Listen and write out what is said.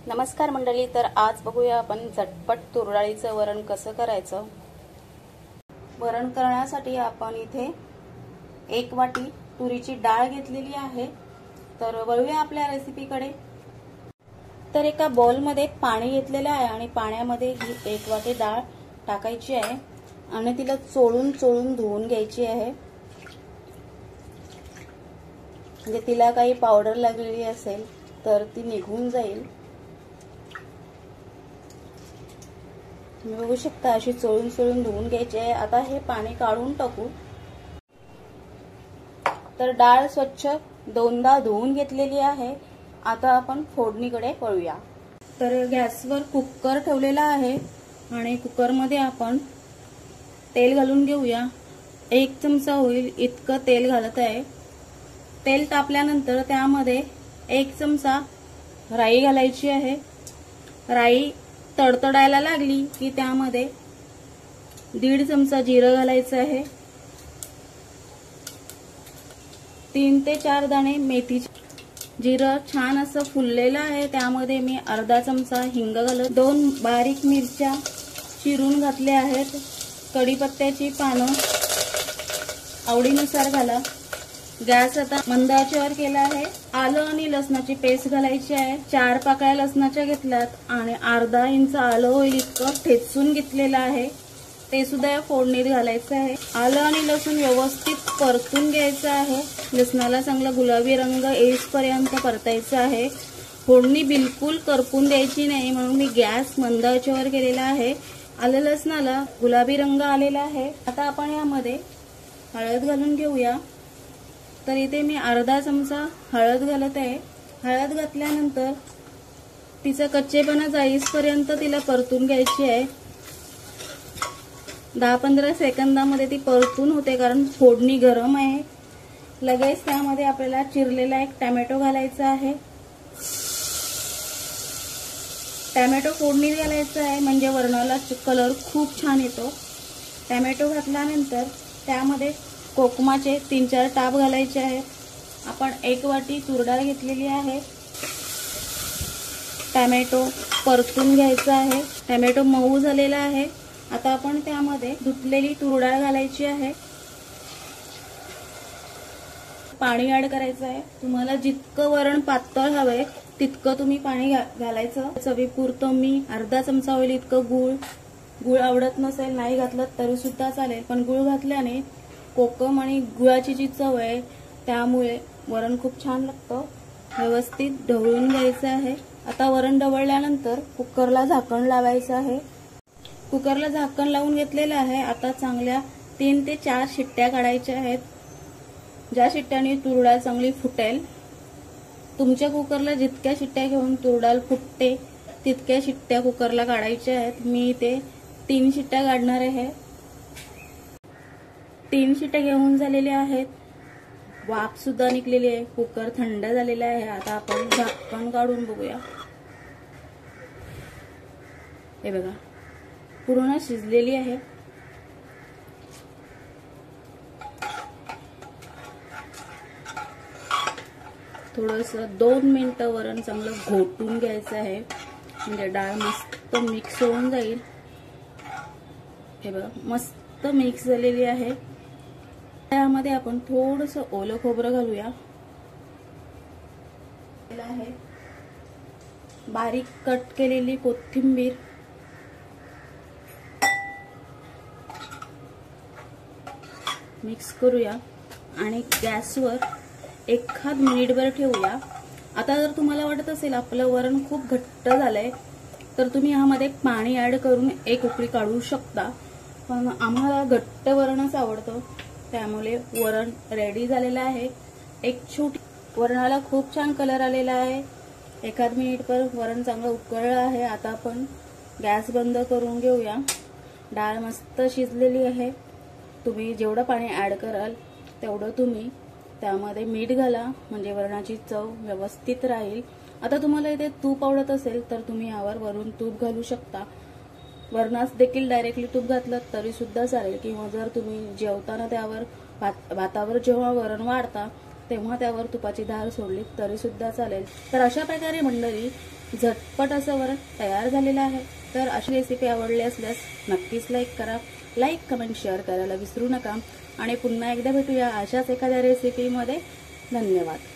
नमस्कार मंडळी, तर आज बघूया आपण झटपट तूर डाळीचं वरण कसं करायचं। वरण करण्यासाठी आपण इथे 1 वाटी तुरीची डाळ घेतलेली आहे। तर वळूया आपल्या रेसिपीकडे। तर एका बाउल मध्ये पाणी घेतलेलं आहे आणि पाण्यामध्ये ही 1 वाटी डाळ टाकायची आहे आणि तिला चोळून धुवून घ्यायची आहे। म्हणजे तिला काही पावडर लागलेली असेल तर ती निघून जाईल। तुम्ही बघू शकता अशी चोळून धुवून घ्यायची आहे। आता हे पाणी काढून टाकू। तर डाळ स्वच्छ 2दा धुवून घेतलेली आहे। आता आपण फोडणीकडे वळूया। तर गॅसवर कुकर ठेवलेला आहे आणि कुकरमध्ये आपण तेल घालून घेऊया। 1 चमचा होईल इतकं तेल घालत आहे। तेल तापल्यानंतर त्यामध्ये 1 चमचा राई घालायची आहे। राई तडतडायला लागली की त्यामध्ये 1.5 चमचा जिरं घालायचं आहे। 3 ते 4 दाणे मेथीचे। जिरं छान असं फुललेलं आहे, त्यामध्ये मी अर्धा चमचा हिंग घालत, 2 बारीक मिरच्या चिरून घातल्या आहेत। कढीपत्त्याची पानं आवडीनुसार घाला। गॅस आता मंद आचेवर केला आहे। आलं आणि लसणाची पेस्ट घालायची आहे। 4 पाकळ्या लसणाच्या घेतल्यात आणि अर्धा इंच आलं होईल इतकं ठेचून घेतलेलं आहे, ते सुद्धा या फोडणीत घालायचं आहे। आलं आणि लसूण व्यवस्थित परतून घ्यायचं आहे। लसणाला चांगला गुलाबी रंग येईपर्यंत परतायचं आहे। फोडणी बिलकुल करपून द्यायची नाही, म्हणून मी गॅस मंद आचेवर केलेला आहे। आलं लसणाला गुलाबी रंग आलेला आहे। आता आपण यामध्ये हळद घालून घेऊया। तर इथे मी अर्धा चमचा हळद घालत आहे। हळद घातल्यानंतर तिचा कच्चेपणा जाईपर्यंत तिला परतून घ्यायची आहे। 10-15 सेकंदामध्ये ती परतून होते, कारण फोडणी गरम आहे। लगेच त्यामध्ये आपल्याला चिरलेला 1 टोमॅटो घालायचा आहे। टोमॅटो फोडणीत घालायचा आहे, म्हणजे वरणाला कलर खूप छान येतो। टोमॅटो घातल्यानंतर त्यामध्ये कोकमाचे 3-4 टाप घालायचे आहेत। आपण 1 वाटी तूर डाळ घेतलेली आहे। टोमॅटो परतून घ्यायचा आहे। टोमॅटो मऊ झालेला आहे। आता आपण त्यामध्ये धुतलेली तूर डाळ घालायची आहे। पाणी ऍड करायचं आहे। तुम्हाला जितकं वरण पातळ हवंय तितकं तुम्ही पाणी घालायचं। चवीपुरतं मी अर्धा चमचा होईल इतकं गुळ आवडत नसेल नाही घातलं तरी सुद्धा चालेल, पण गुळ घातल्याने कोकम आणि गुळाची जी चव आहे त्यामुळे वरण खूप छान लागतं। व्यवस्थित ढवळून घ्यायचं आहे। आता वरण ढवळल्यानंतर कुकरला झाकण लावायचं आहे। कुकरला झाकण लावून घेतलेलं आहे। आता चांगल्या 3 ते 4 शिट्ट्या काढायच्या आहेत, ज्या शिट्ट्याने तूर डाळ चांगली फुटेल। तुमच्या कुकरला जितक्या शिट्ट्या घेऊन तूर डाळ फुटते तितक्या शिट्ट्या कुकरला काढायच्या आहेत। मी इथे 3 शिट्ट्या काढणार आहे। 3 शिट्ट्या घेऊन झालेल्या आहेत। वाफ सुद्धा निघलेली आहे। कुकर थंड झालेला आहे। आता आपण झाकण काढून बघूया। हे बघा पूर्ण शिजलेली आहे। थोडंसं 2 मिनिटं वरण चांगलं घोटून घ्यायचं आहे, म्हणजे डाळ मस्त मिक्स होऊन जाईल। हे बघा मस्त मिक्स झालेली आहे। त्यामध्ये आपण थोडंसं ओलं खोबरं घालूया। बारीक कट केलेली कोथिंबीर, मिक्स करूया आणि गॅसवर 1 मिनिटभर ठेवूया। आता जर तुम्हाला वाटत असेल आपलं वरण खूप घट्ट झालंय तर तुम्ही यामध्ये पाणी ऍड करून 1 उकळी काढू शकता, पण आम्हाला घट्ट वरणच आवडतं, त्यामुळे वरण रेडी झालेलं आहे। एक छोटी वरणाला खूप छान कलर आलेला आहे। 1 मिनिटभर वरण चांगलं उकळलं आहे। आता आपण गॅस बंद करून घेऊया। डाळ मस्त शिजलेली आहे। तुम्ही जेवढं पाणी ऍड कराल तेवढं तुम्ही त्यामध्ये मीठ घाला, म्हणजे वरणाची चव व्यवस्थित राहील। आता तुम्हाला इथे तूप आवडत असेल तर तुम्ही यावर वरून तूप घालू शकता। वरणास देखील डायरेक्टली तूप घातलं तरी सुद्धा चालेल, किंवा जर तुम्ही जेवताना त्यावर भातावर जेव्हा वरण वाढता तेव्हा त्यावर तुपाची धार सोडली तरी सुद्धा चालेल। तर अशा प्रकारे मंडळी झटपट असं वरण तयार झालेलं आहे। तर अशी रेसिपी आवडली असल्यास नक्कीच लाईक करा, लाईक कमेंट शेअर करायला विसरू नका आणि पुन्हा एकदा भेटूया अशाच एखाद्या रेसिपीमध्ये। धन्यवाद।